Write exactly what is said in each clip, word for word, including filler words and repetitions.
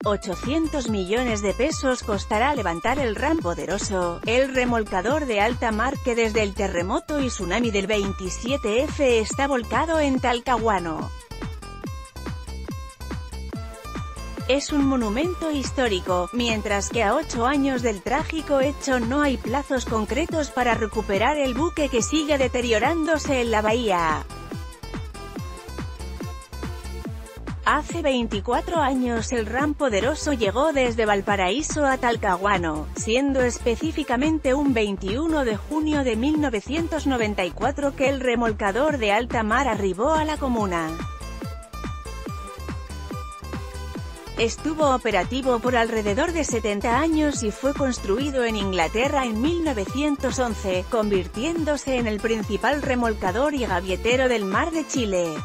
ochocientos millones de pesos costará levantar el RAM Poderoso, el remolcador de alta mar que desde el terremoto y tsunami del veintisiete F está volcado en Talcahuano. Es un monumento histórico, mientras que a ocho años del trágico hecho no hay plazos concretos para recuperar el buque que sigue deteriorándose en la bahía. Hace veinticuatro años el RAM Poderoso llegó desde Valparaíso a Talcahuano, siendo específicamente un veintiuno de junio de mil novecientos noventa y cuatro que el remolcador de alta mar arribó a la comuna. Estuvo operativo por alrededor de setenta años y fue construido en Inglaterra en mil novecientos once, convirtiéndose en el principal remolcador y gaviotero del Mar de Chile.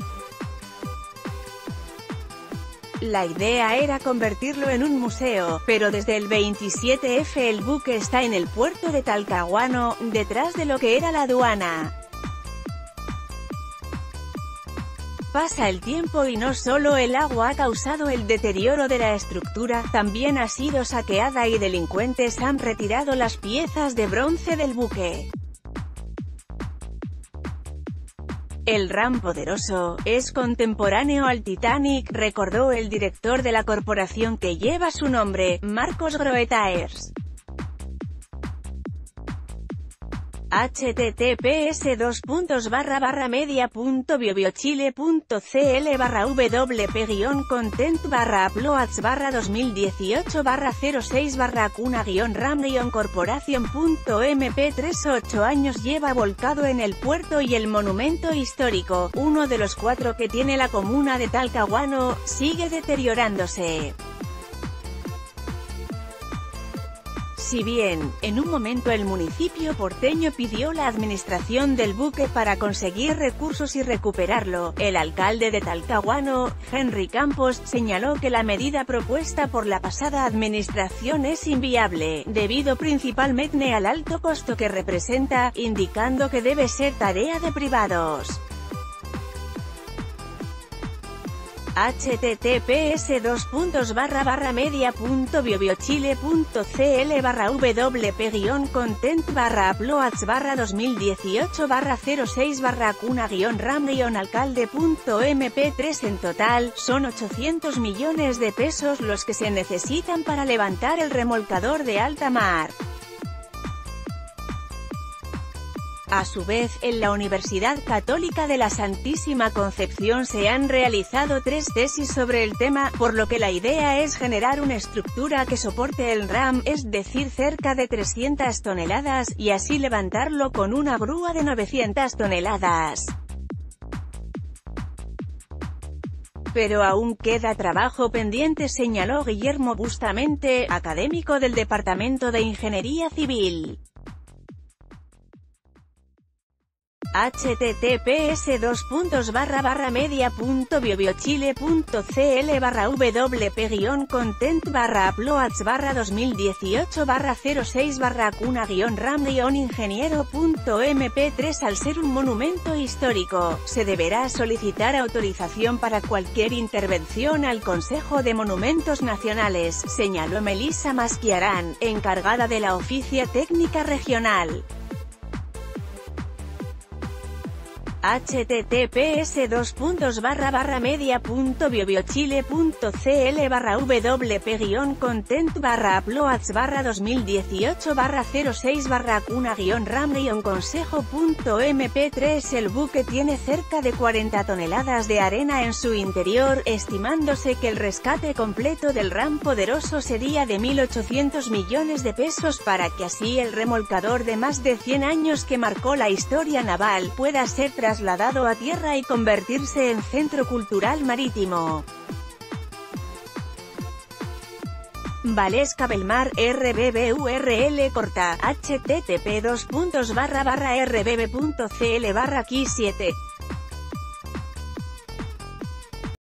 La idea era convertirlo en un museo, pero desde el veintisiete F el buque está en el puerto de Talcahuano, detrás de lo que era la aduana. Pasa el tiempo y no solo el agua ha causado el deterioro de la estructura, también ha sido saqueada y delincuentes han retirado las piezas de bronce del buque. El RAM Poderoso es contemporáneo al Titanic, recordó el director de la corporación que lleva su nombre, Marcos Groetaers. https dos puntos barra barra media punto biochile punto cl barra wp guión content barra uploads barra dos mil dieciocho barra cero seis barra cuna guión ram guión corporación punto mp tres. Ocho años lleva volcado en el puerto y el monumento histórico, uno de los cuatro que tiene la comuna de Talcahuano, sigue deteriorándose. Si bien, en un momento el municipio porteño pidió la administración del buque para conseguir recursos y recuperarlo, el alcalde de Talcahuano, Henry Campos, señaló que la medida propuesta por la pasada administración es inviable, debido principalmente al alto costo que representa, indicando que debe ser tarea de privados. https dos puntos barra barra media punto biochile punto cl barra wp guión content barra uploads barra dos mil dieciocho barra cero seis barra cuna guión ram guión alcalde punto mp tres. En total, son ochocientos millones de pesos los que se necesitan para levantar el remolcador de alta mar. A su vez, en la Universidad Católica de la Santísima Concepción se han realizado tres tesis sobre el tema, por lo que la idea es generar una estructura que soporte el RAM, es decir cerca de trescientas toneladas, y así levantarlo con una grúa de novecientas toneladas. Pero aún queda trabajo pendiente, señaló Guillermo Bustamante, académico del Departamento de Ingeniería Civil. https dos puntos barra barra media punto biochile punto cl barra wp guión content barra uploads barra dos mil dieciocho barra cero seis barra cuna guión ram guión ingeniero punto mp tres. Al ser un monumento histórico, se deberá solicitar autorización para cualquier intervención al Consejo de Monumentos Nacionales, señaló Melissa Masquiarán, encargada de la Oficia Técnica Regional. https dos puntos barra barra media punto biochile punto cl barra wp guión content barra uploads barra dos mil dieciocho barra cero seis barra cuna guión ram guión consejo punto mp tres. El buque tiene cerca de cuarenta toneladas de arena en su interior, estimándose que el rescate completo del RAM Poderoso sería de mil ochocientos millones de pesos para que así el remolcador de más de cien años que marcó la historia naval pueda ser trasladado trasladado a tierra y convertirse en centro cultural marítimo. Valesca Belmar, R B B U R L corta, http dos puntos barra barra rbb punto cl barra Q siete.